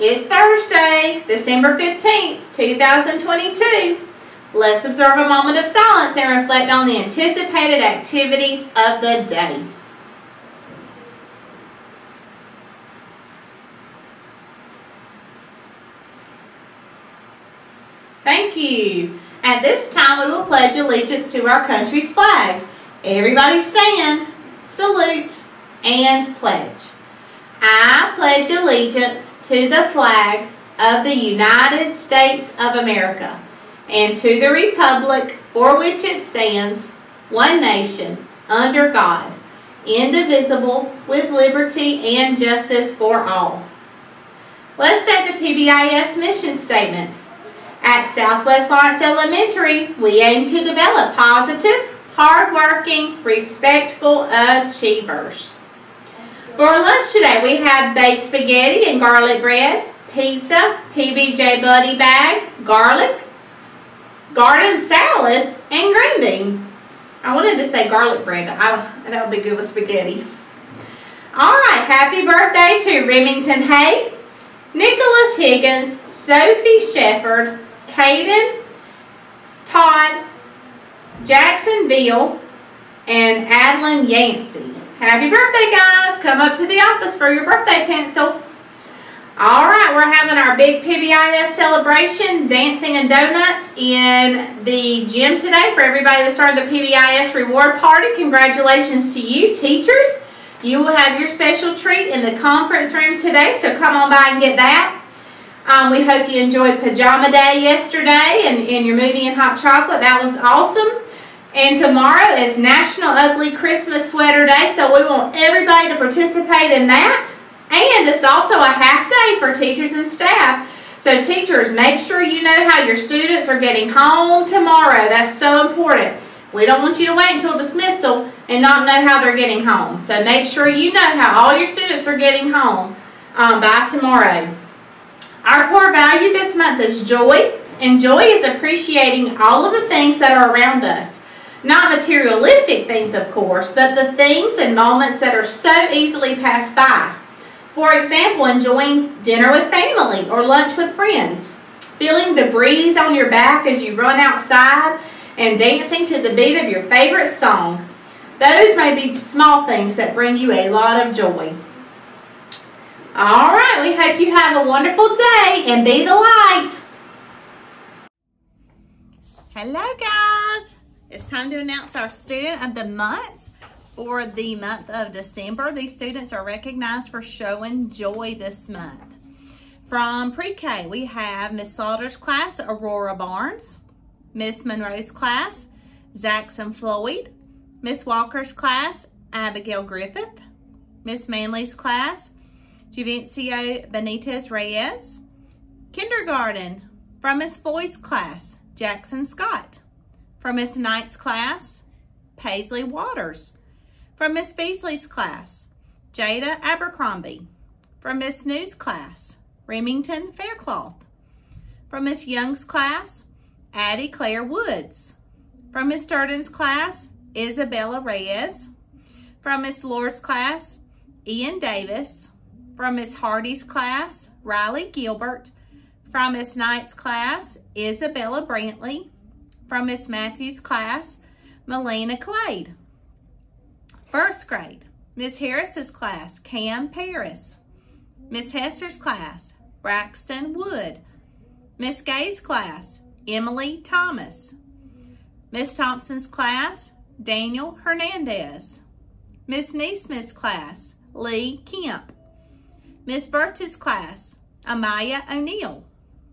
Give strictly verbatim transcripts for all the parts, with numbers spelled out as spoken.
is Thursday, December fifteenth, two thousand twenty-two. Let's observe a moment of silence and reflect on the anticipated activities of the day. Thank you. At this time, we will pledge allegiance to our country's flag. Everybody stand, salute, and pledge. I pledge allegiance to the flag of the United States of America and to the republic for which it stands, one nation, under God, indivisible, with liberty and justice for all. Let's say the P B I S mission statement. At Southwest Lawrence Elementary, we aim to develop positive, hardworking, respectful achievers. For lunch today, we have baked spaghetti and garlic bread, pizza, P B J Buddy bag, garlic, garden salad, and green beans. I wanted to say garlic bread, but I, that would be good with spaghetti. All right, happy birthday to Remington Hay, Nicholas Higgins, Sophie Shepard, Caden, Todd, Jackson Beal, and Adeline Yancey. Happy birthday, guys. Come up to the office for your birthday pencil. All right, we're having our big P B I S celebration, dancing and donuts in the gym today for everybody that started the P B I S reward party. Congratulations to you, teachers. You will have your special treat in the conference room today, so come on by and get that. Um, we hope you enjoyed Pajama Day yesterday and, and your movie and hot chocolate. That was awesome. And tomorrow is National Ugly Christmas Sweater Day, so we want everybody to participate in that. And it's also a half day for teachers and staff. So teachers, make sure you know how your students are getting home tomorrow. That's so important. We don't want you to wait until dismissal and not know how they're getting home. So make sure you know how all your students are getting home um, by tomorrow. Our core value this month is joy, and joy is appreciating all of the things that are around us. Not materialistic things, of course, but the things and moments that are so easily passed by. For example, enjoying dinner with family or lunch with friends, feeling the breeze on your back as you run outside, and dancing to the beat of your favorite song. Those may be small things that bring you a lot of joy. All right, we hope you have a wonderful day and be the light. Hello, guys. It's time to announce our student of the month for the month of December. These students are recognized for showing joy this month. From pre-K, we have Miss Slaughter's class, Aurora Barnes. Miss Monroe's class, Zaxon Floyd. Miss Walker's class, Abigail Griffith. Miss Manley's class, Juvencio Benitez Reyes. Kindergarten, from Miss Floyd's class, Jackson Scott. From Miss Knight's class, Paisley Waters. From Miss Beasley's class, Jada Abercrombie. From Miss New's class, Remington Faircloth. From Miss Young's class, Addie Claire Woods. From Miss Durden's class, Isabella Reyes. From Miss Lord's class, Ian Davis. From Miss Hardy's class, Riley Gilbert. From Miss Knight's class, Isabella Brantley. From Miss Matthews' class, Melina Clade. First grade, Miss Harris's class, Cam Paris. Miss Hester's class, Braxton Wood. Miss Gay's class, Emily Thomas. Miss Thompson's class, Daniel Hernandez. Miss Neesmith's class, Lee Kemp. Miss Birch's class, Amaya O'Neill.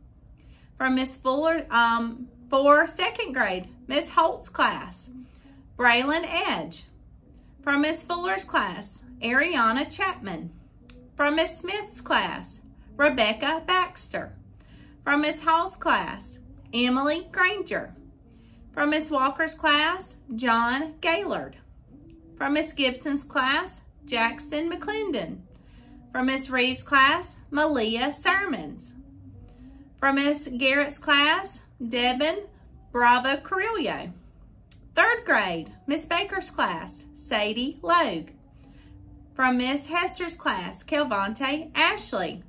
From Miss Fuller, um, for second grade, Miss Holt's class, Braylon Edge. From Miss Fuller's class, Ariana Chapman. From Miss Smith's class, Rebecca Baxter. From Miss Hall's class, Emily Granger. From Miss Walker's class, John Gaylord. From Miss Gibson's class, Jackson McClendon. From Miss Reeves' class, Malia Sermons. From Miss Garrett's class, Devin Bravo Carrillo. Third grade, Miss Baker's class, Sadie Logue. From Miss Hester's class, Kelvonte Ashley.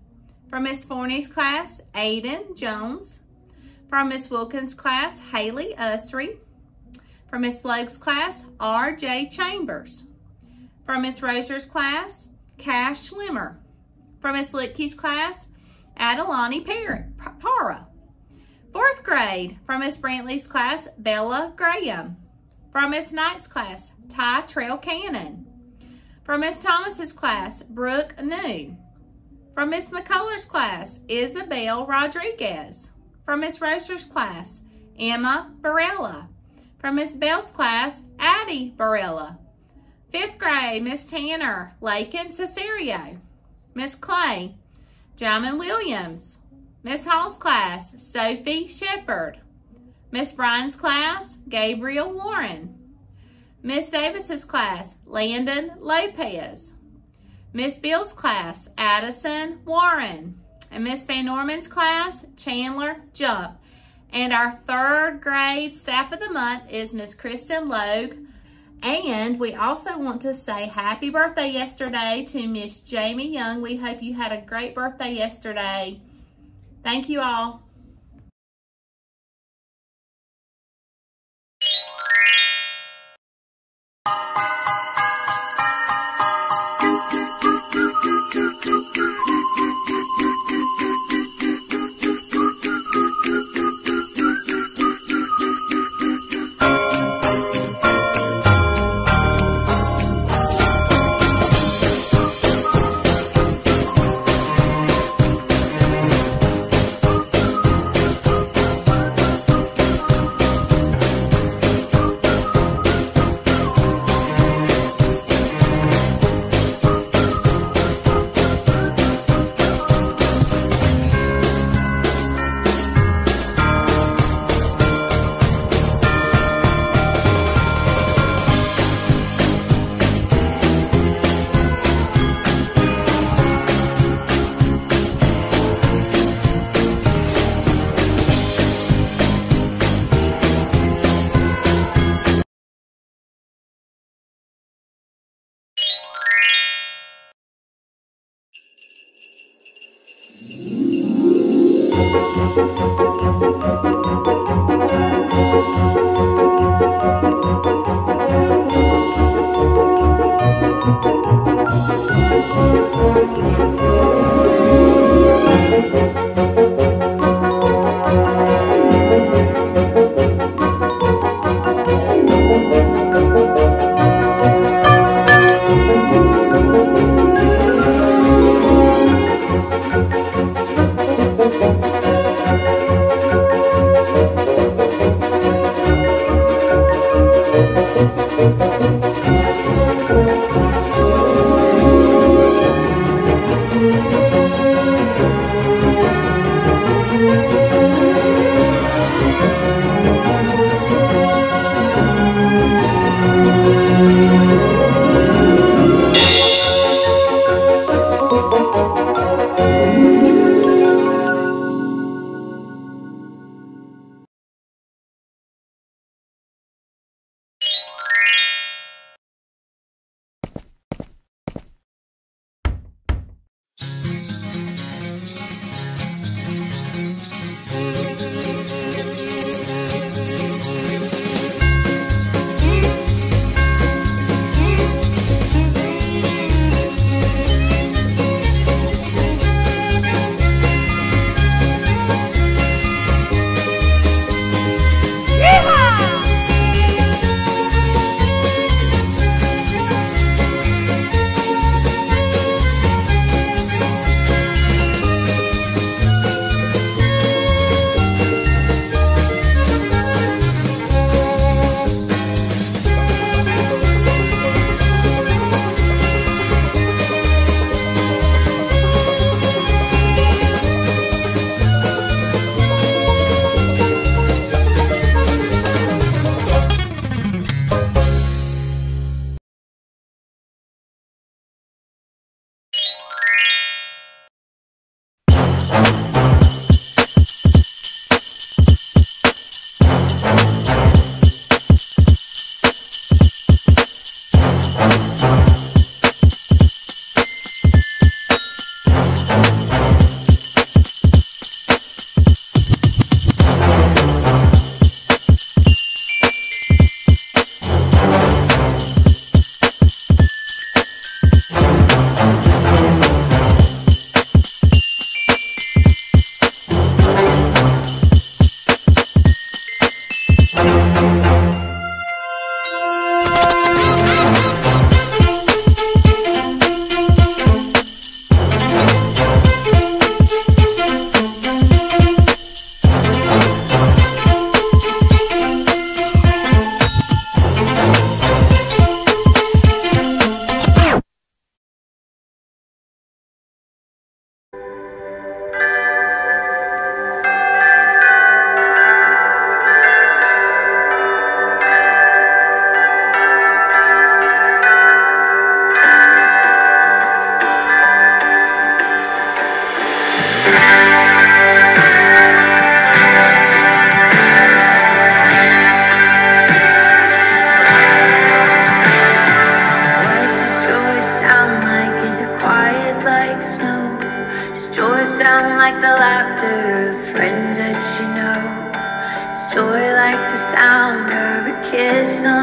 From Miss Forney's class, Aiden Jones. From Miss Wilkins' class, Haley Usry. From Miss Logue's class, R J Chambers. From Miss Roser's class, Cash Schlimmer. From Miss Litke's class, Adelani Para. Fourth grade, from Miss Brantley's class, Bella Graham. From Miss Knight's class, Ty Trail Cannon. From Miss Thomas's class, Brooke New. From Miss McCullers' class, Isabel Rodriguez. From Miss Roser's class, Emma Barella. From Miss Bell's class, Addie Barella. Fifth grade, Miss Tanner, Lakin Cesario. Miss Clay, Jamin Williams. Miss Hall's class, Sophie Shepard. Miss Bryan's class, Gabriel Warren. Miss Davis's class, Landon Lopez. Miss Bill's class, Addison Warren. And Miss Van Norman's class, Chandler Jump. And our third grade staff of the month is Miss Kristen Logue. And we also want to say happy birthday yesterday to Miss Jamie Young. We hope you had a great birthday yesterday. Thank you all.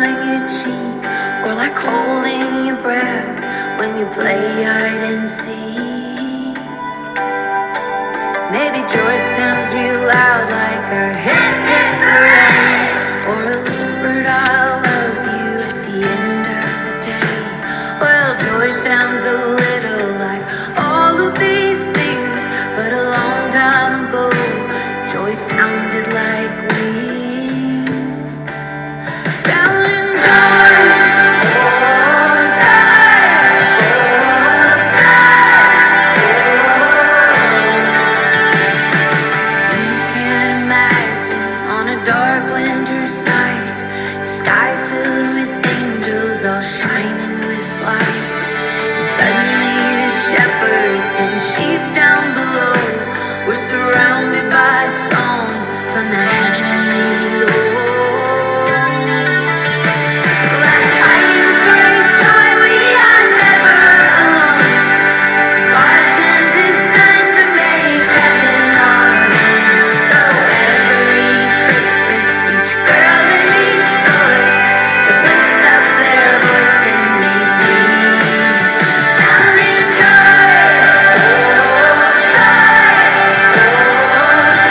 on your cheek, or like holding your breath when you play hide and seek. Maybe joy sounds real loud like a hit, hit, hooray, or a whispered I love you at the end of the day. Well, joy sounds a little like all of these things, but a long time ago, joy sounded like wings. Selling joy, oh, die, oh, die, oh. You can imagine on a dark winter's night, the sky filled with angels all shining with light. And suddenly the shepherds and sheep down below were surrounded by songs from that heavenly Lord. Like tidings, great joy, we are never alone. 'Cause God sent His Son to make heaven our home. So every Christmas, each girl and each boy could lift up their voice and make music, sounding joy, oh, joy, oh,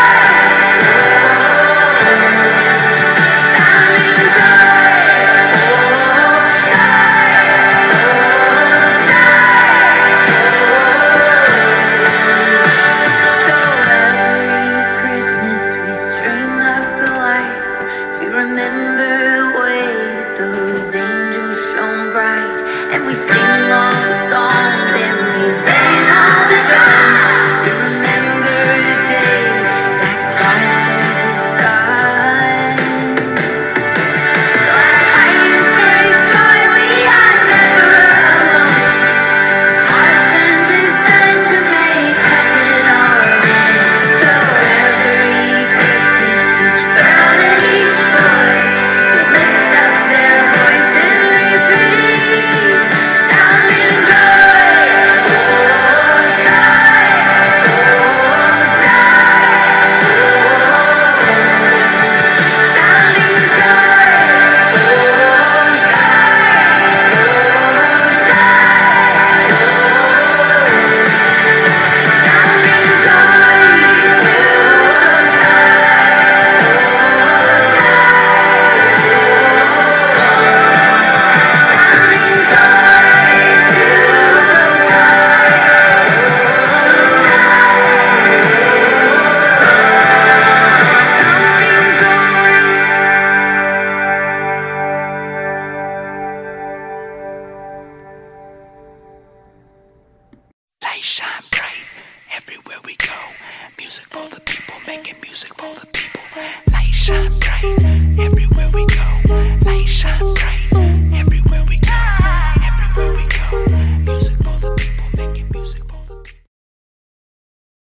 and we sing all the songs and we bang all the drums to remember the day that God sent His Son. Glad tidings, great joy, we are never alone. 'Cause God sent His Son to make heaven our home. So every Christmas, each girl and each boy will lift up their voice and repeat, sounding joy, oh, joy, oh, joy, oh, sounding joy, oh, joy, oh, joy, sounding joy Light shine bright everywhere we go. Music for the people, making music for the people. Light shine bright everywhere we go. Light shine bright everywhere.